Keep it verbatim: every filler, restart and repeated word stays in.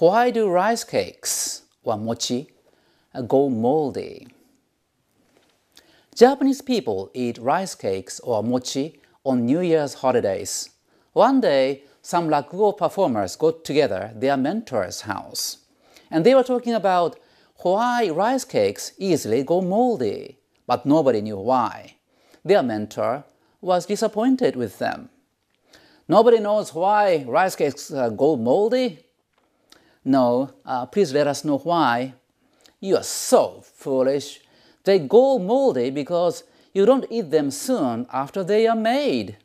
Why do rice cakes, or mochi, go moldy? Japanese people eat rice cakes or mochi on New Year's holidays. One day, some rakugo performers got together at their mentor's house, and they were talking about why rice cakes easily go moldy, but nobody knew why. Their mentor was disappointed with them. Nobody knows why rice cakes uh, go moldy? No, uh, please let us know why. You are so foolish. They go moldy because you don't eat them soon after they are made.